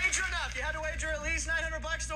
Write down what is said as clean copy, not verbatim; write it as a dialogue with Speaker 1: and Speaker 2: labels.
Speaker 1: wager enough? You had to wager at least 900 bucks